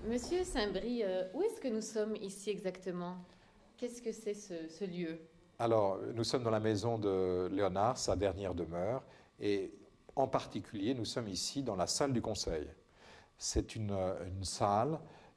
Monsieur Saint-Brie, où est-ce que nous sommes ici exactement? Qu'est-ce que c'est ce lieu? Alors, nous sommes dans la maison de Léonard, sa dernière demeure, et en particulier, nous sommes ici dans la salle du conseil. C'est une salle.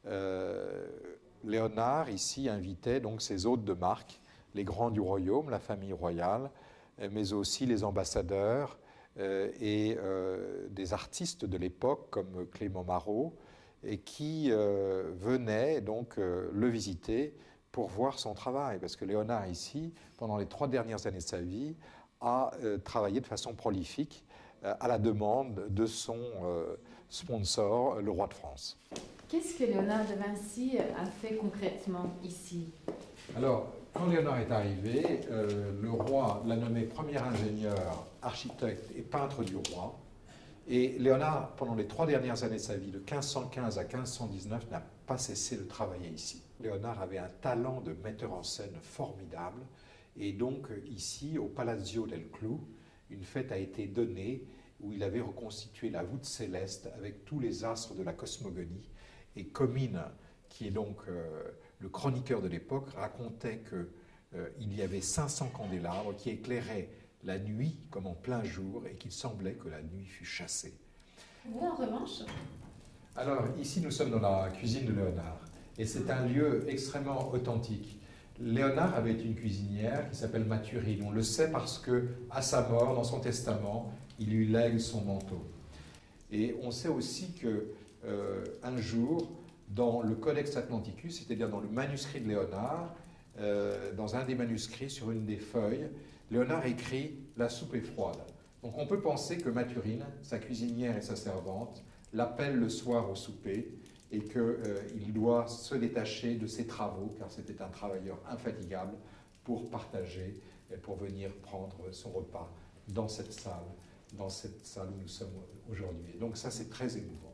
Léonard, ici, invitait donc ses hôtes de marque, les grands du royaume, la famille royale, mais aussi les ambassadeurs et des artistes de l'époque comme Clément Marot, et qui venaient donc le visiter pour voir son travail. Parce que Léonard, ici, pendant les 3 dernières années de sa vie, a travaillé de façon prolifique à la demande de son sponsor, le roi de France. Qu'est-ce que Léonard de Vinci a fait concrètement ici? Alors, quand Léonard est arrivé, le roi l'a nommé premier ingénieur, architecte et peintre du roi. Et Léonard, pendant les 3 dernières années de sa vie, de 1515 à 1519, n'a pas cessé de travailler ici. Léonard avait un talent de metteur en scène formidable. Et donc, ici, au Palazzo del Clou, une fête a été donnée où il avait reconstitué la voûte céleste avec tous les astres de la cosmogonie. Et Comines, qui est donc le chroniqueur de l'époque, racontait qu'il y avait 500 candélabres qui éclairaient la nuit comme en plein jour et qu'il semblait que la nuit fût chassée. Vous, en revanche? Alors, ici, nous sommes dans la cuisine de Léonard et c'est un lieu extrêmement authentique. Léonard avait une cuisinière qui s'appelle Mathurine. On le sait parce que, à sa mort, dans son testament, il lui lègue son manteau. Et on sait aussi que un jour, dans le Codex Atlanticus, c'est-à-dire dans le manuscrit de Léonard, dans un des manuscrits, sur une des feuilles, Léonard écrit « La soupe est froide ». Donc on peut penser que Mathurine, sa cuisinière et sa servante, l'appellent le soir au souper et qu'il doit se détacher de ses travaux, car c'était un travailleur infatigable, pour partager, pour venir prendre son repas dans cette salle où nous sommes aujourd'hui. Donc ça, c'est très émouvant.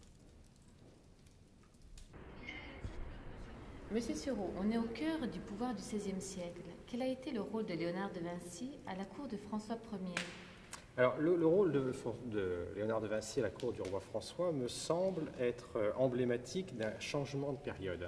Monsieur Sureau, on est au cœur du pouvoir du XVIe siècle. Quel a été le rôle de Léonard de Vinci à la cour de François Ier? Alors, le rôle de Léonard de Vinci à la cour du roi François me semble être emblématique d'un changement de période.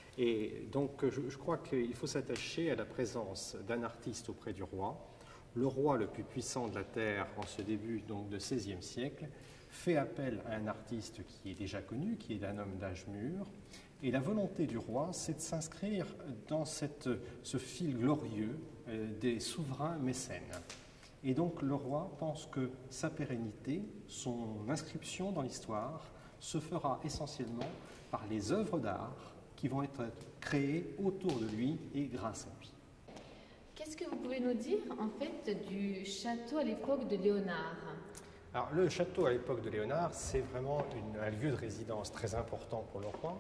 Et donc, je crois qu'il faut s'attacher à la présence d'un artiste auprès du roi. Le roi le plus puissant de la Terre en ce début donc, de XVIe siècle fait appel à un artiste qui est déjà connu, qui est un homme d'âge mûr. Et la volonté du roi, c'est de s'inscrire dans ce fil glorieux des souverains mécènes. Et donc le roi pense que sa pérennité, son inscription dans l'histoire, se fera essentiellement par les œuvres d'art qui vont être créées autour de lui et grâce à lui. Qu'est-ce que vous pouvez nous dire en fait du château à l'époque de Léonard? Alors, le château à l'époque de Léonard, c'est vraiment un lieu de résidence très important pour le roi.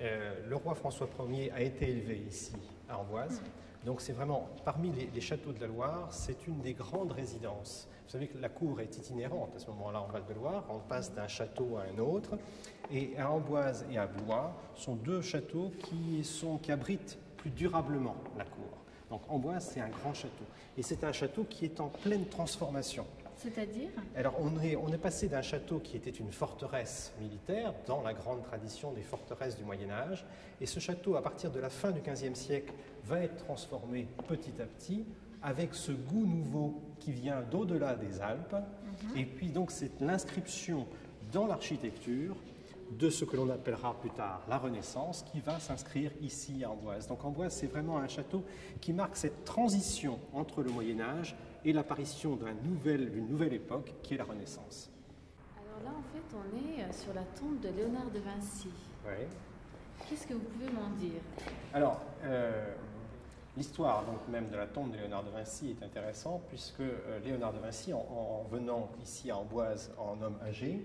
Le roi François Ier a été élevé ici, à Amboise. Donc, c'est vraiment, parmi les châteaux de la Loire, c'est une des grandes résidences. Vous savez que la cour est itinérante à ce moment-là en Val-de-Loire. On passe d'un château à un autre. Et à Amboise et à Blois sont 2 châteaux qui abritent plus durablement la cour. Donc, Amboise, c'est un grand château. Et c'est un château qui est en pleine transformation. C'est-à-dire? Alors, on est passé d'un château qui était une forteresse militaire, dans la grande tradition des forteresses du Moyen-Âge, et ce château, à partir de la fin du XVe siècle, va être transformé petit à petit, avec ce goût nouveau qui vient d'au-delà des Alpes, et puis donc c'est l'inscription dans l'architecture de ce que l'on appellera plus tard la Renaissance, qui va s'inscrire ici à Amboise. Donc Amboise, c'est vraiment un château qui marque cette transition entre le Moyen-Âge et l'apparition d'une nouvelle époque qui est la Renaissance. Alors là, en fait, on est sur la tombe de Léonard de Vinci. Oui. Qu'est-ce que vous pouvez m'en dire? Alors, l'histoire donc même de la tombe de Léonard de Vinci est intéressante puisque Léonard de Vinci, en venant ici à Amboise en homme âgé,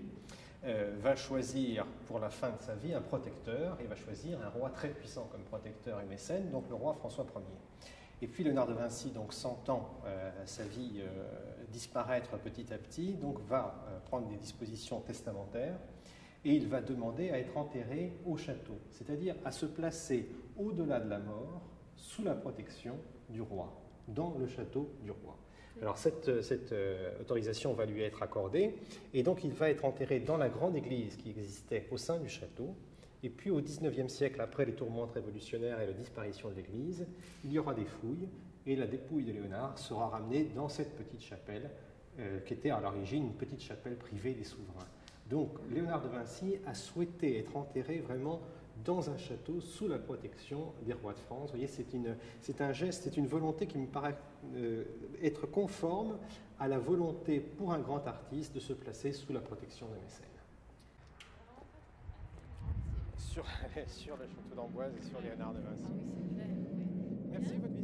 va choisir pour la fin de sa vie un protecteur et va choisir un roi très puissant comme protecteur et mécène, donc le roi François Ier. Et puis Léonard de Vinci, donc sentant sa vie disparaître petit à petit, donc va prendre des dispositions testamentaires et il va demander à être enterré au château, c'est-à-dire à se placer au-delà de la mort, sous la protection du roi, dans le château du roi. Alors cette autorisation va lui être accordée et donc il va être enterré dans la grande église qui existait au sein du château Et puis au XIXe siècle, après les tourmentes révolutionnaires et la disparition de l'Église, il y aura des fouilles et la dépouille de Léonard sera ramenée dans cette petite chapelle qui était à l'origine une petite chapelle privée des souverains. Donc Léonard de Vinci a souhaité être enterré vraiment dans un château sous la protection des rois de France. Vous voyez, c'est un geste, c'est une volonté qui me paraît être conforme à la volonté pour un grand artiste de se placer sous la protection de Mécène. Sur le château d'Amboise et sur Léonard de Vinci. Ah oui, c'est vrai, oui. Merci.